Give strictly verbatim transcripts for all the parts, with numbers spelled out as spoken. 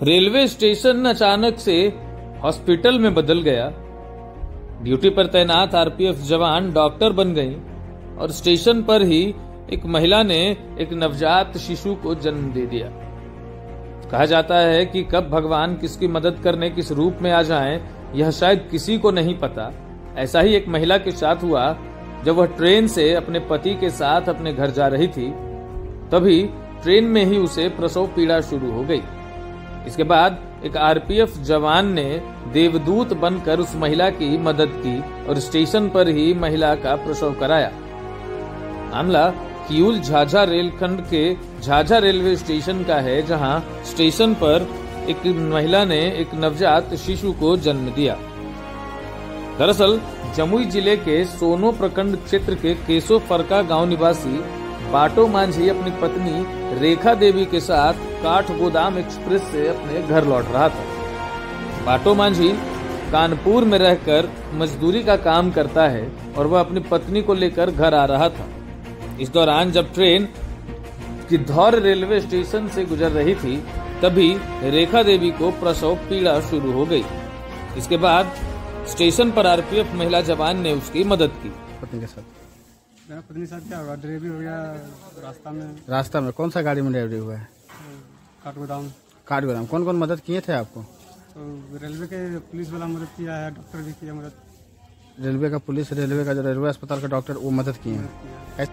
Railway station अचानक से hospital में बदल गया। ड्यूटी पर तैनात आरपीएफ जवान डॉक्टर बन गई और स्टेशन पर ही एक महिला ने एक नवजात शिशु को जन्म दे दिया। कहा जाता है कि कब भगवान किसकी मदद करने किस रूप में आ जाएं, यह शायद किसी को नहीं पता। ऐसा ही एक महिला के साथ हुआ जब वह ट्रेन से अपने पति के साथ अपने घर जा रही थी। तभी ट्रेन में ही उसे प्रसव पीड़ा शुरू हो गई। इसके बाद एक आरपीएफ जवान ने देवदूत बनकर उस महिला की मदद की और स्टेशन पर ही महिला का प्रसव कराया। मामला किऊल झाझा रेलखंड के झाझा रेलवे स्टेशन का है, जहां स्टेशन पर एक महिला ने एक नवजात शिशु को जन्म दिया। दरअसल जमुई जिले के सोनो प्रखंड क्षेत्र के केसो फरका गांव निवासी बाटो मांझी अपनी पत्नी रेखा देवी के साथ काठगोदाम एक्सप्रेस से अपने घर लौट रहा था। बाटो मांझी कानपुर में रहकर मजदूरी का काम करता है और वह अपनी पत्नी को लेकर घर आ रहा था। इस दौरान जब ट्रेन गिद्धौर रेलवे स्टेशन से गुजर रही थी, तभी रेखा देवी को प्रसव पीड़ा शुरू हो गई। इसके बाद स्टेशन पर आरपीएफ महिला जवान ने उसकी मदद की। पत्नी के साथ मेरा पत्नी साथ क्या होगा, डिलीवरी हो गया रास्ता में। रास्ता में कौन सा गाड़ी में डिलीवरी हुआ है? काठगोदाम। काठगोदाम। कौन कौन मदद किए थे आपको? तो रेलवे के पुलिस वाला मदद किया है, डॉक्टर भी किया मदद। रेलवे का पुलिस, रेलवे का जो रेलवे अस्पताल का डॉक्टर, वो मदद किए हैं।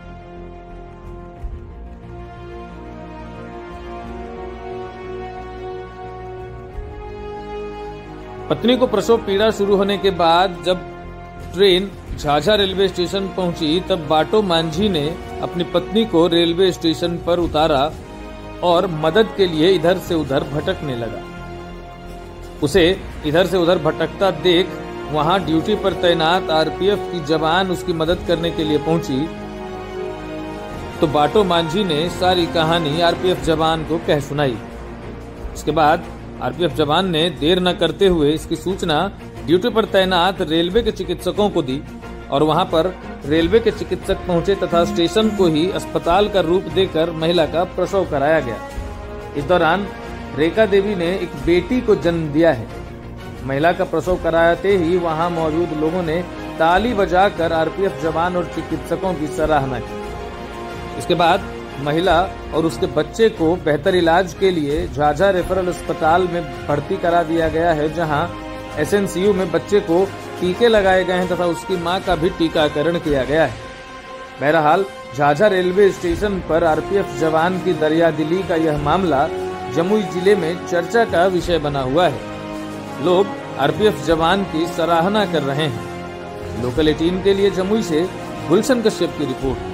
पत्नी को प्रसव पीड़ा शुरू होने के बाद जब ट्रेन झाझा रेलवे स्टेशन पहुंची, तब बाटो मांझी ने अपनी पत्नी को रेलवे स्टेशन पर उतारा और मदद के लिए इधर से उधर भटकने लगा। उसे इधर से उधर भटकता देख वहां ड्यूटी पर तैनात आरपीएफ की जवान उसकी मदद करने के लिए पहुंची, तो बाटो मांझी ने सारी कहानी आरपीएफ जवान को कह सुनाई। इसके बाद आरपीएफ जवान ने देर न करते हुए इसकी सूचना ड्यूटी पर तैनात रेलवे के चिकित्सकों को दी और वहां पर रेलवे के चिकित्सक पहुंचे तथा स्टेशन को ही अस्पताल का रूप देकर महिला का प्रसव कराया गया। इस दौरान रेखा देवी ने एक बेटी को जन्म दिया है। महिला का प्रसव कराते ही वहां मौजूद लोगों ने ताली बजाकर आरपीएफ जवान और चिकित्सकों की सराहना की। इसके बाद महिला और उसके बच्चे को बेहतर इलाज के लिए झाझा रेफरल अस्पताल में भर्ती करा दिया गया है, जहां एसएनसीयू में बच्चे को टीके लगाए गए हैं तथा उसकी मां का भी टीकाकरण किया गया है। बहरहाल झाझा रेलवे स्टेशन पर आरपीएफ जवान की दरियादिली का यह मामला जमुई जिले में चर्चा का विषय बना हुआ है। लोग आरपीएफ जवान की सराहना कर रहे हैं। लोकल एटीन के लिए जमुई से गुलशन कश्यप की रिपोर्ट।